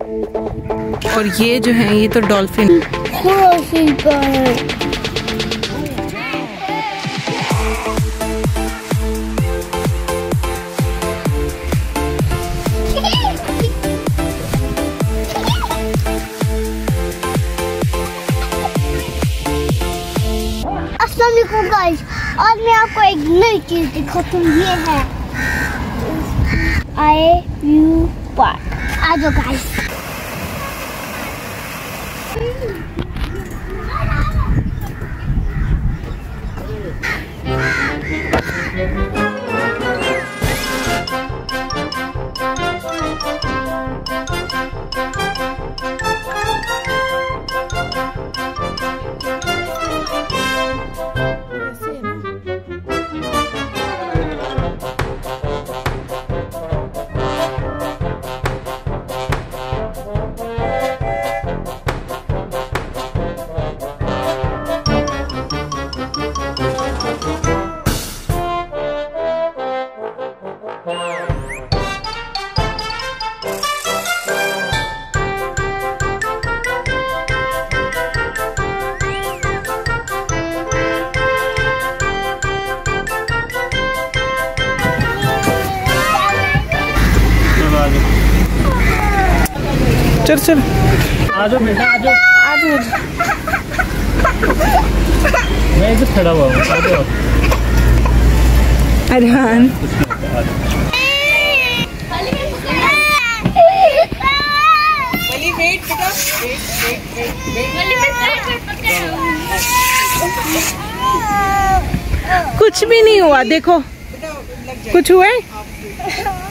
और ये जो है ये तो डॉल्फिन। अस्सलाम वालेकुम गाइस, आज मैं आपको एक नई चीज दिखाता हूँ। ये है IU पार्क। आ जाओ गाइस। चल चल आ जाओ बेटा, आ जाओ आ जाओ। मैं इधर खड़ा हुआ हूँ, आ जाओ। अरहान कुछ भी नहीं हुआ, देखो कुछ हुआ है?